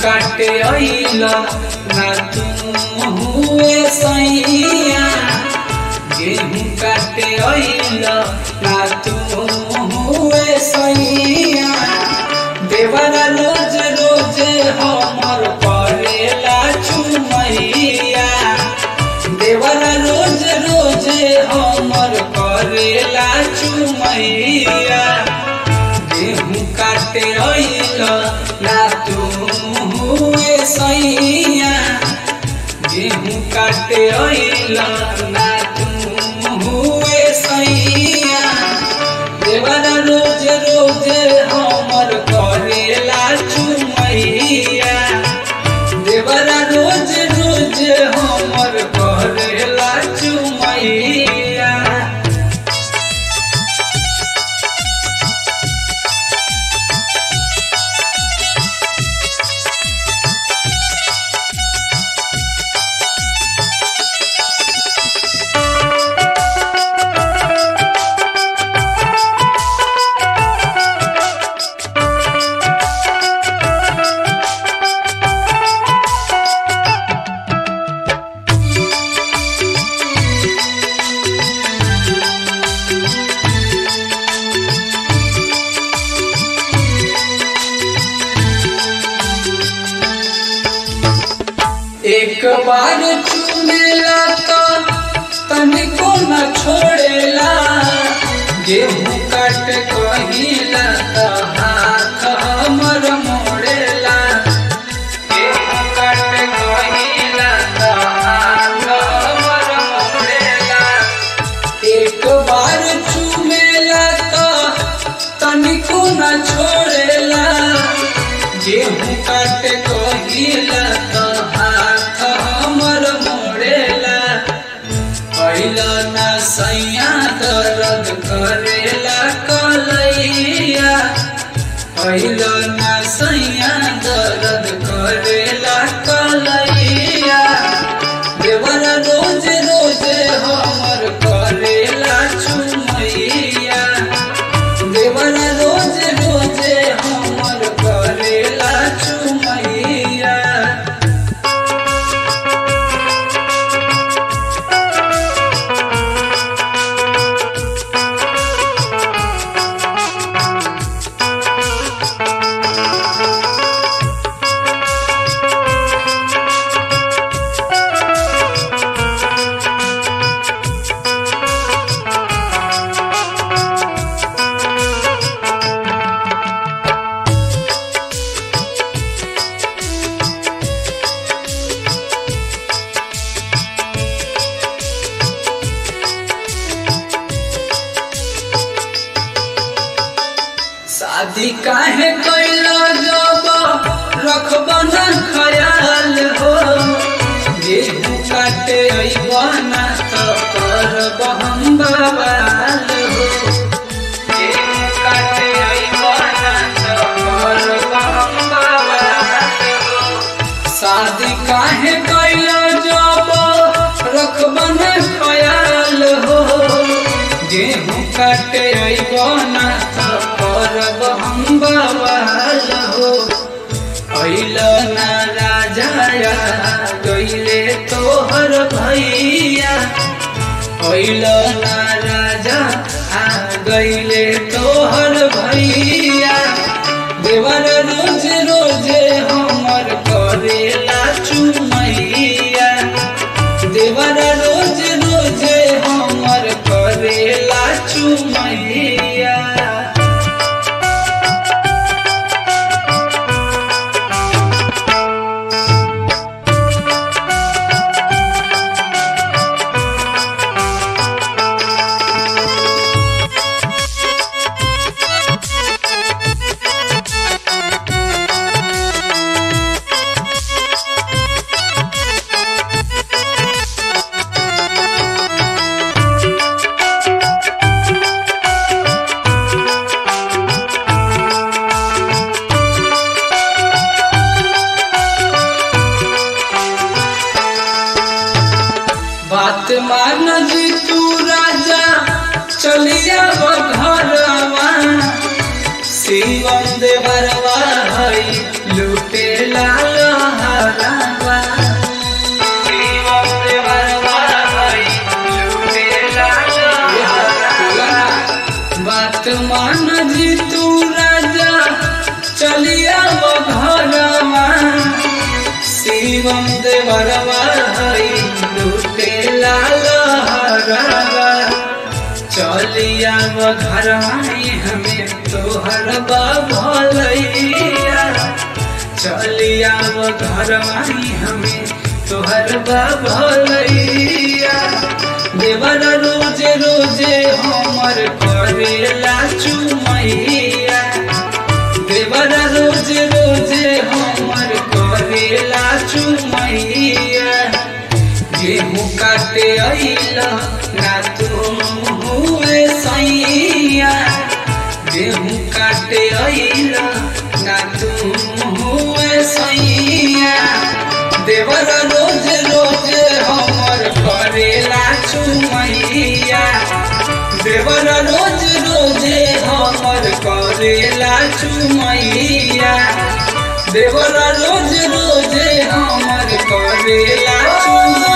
काटे अइला ना तू हुए सैया, गेहूं काटे अइला ना तू हुए सैया। देवरा रोज रोज हमर करेला चुमैया, देवरा रोज रोज हमर करेला चुमैया। गेहूं काटे अइला ना तू हुए सैया, गेहूं काटे अइला ना तू हुए सैया। देवरा रोज रोज हमर करेला चुमैया, देवरा रोज रोज हमर करेला चुमैया। एक बार चुमेला तो तनिको न छोड़ेला, गेहूं काट कहिला तो हाथ हमर मोड़ेला, गेहूं काट कहिला तो हाथ हमर मोड़ेला। एक बार चुमेला तो तनिको न छोड़ेला, गेहूं काट कहिला तो ना सैया दर्द करेला कलैया, पहिला ना सैया दर्द करेला कलैया। देवरा रोज रोज हमर करेला चुमैया, देवरा रोज रोज हमर करेला चुमैया। शादी काहे कैला जब रखबा न ख्याल हो, गेहूं काटे अइबा ना तो करब हम बवाल हो, गेहूं काटे अइबा ना तो करब हम बवाल हो। शादी काहे कैला जब रखबा न ख्याल हो, गेहूं काटे अइबा ना तो करब हम बवाल हो। अइला ना राजा गइले तोहर भैया, अइला ना राजा गइले तोहर भैया। देवरा रोज रोज हमर करेला चुमैया, देवरा रोज रोज हमर करेला चुमैया। तू राजा चलिया वो घरवा शिवम देवरवा हई लूटे लहरवा चलिया वो घरवा हमें तोहर भलैया चलिया वो घरवा हमें तोहर भलैया देवर रोजे रोजे हमर करेला चुमैया देवर रोजे रोजे हमर करेला चुमैया गेहूँ काटे अइला ना तुम हुए सैया गेहूँ काटे अइला ना तुम हुए सैया देवर रोज रोज हमर करेला चुमैया देवर रोज रोज हमर करेला चुमैया देवर रोज रोज हमर करेला चुमैया।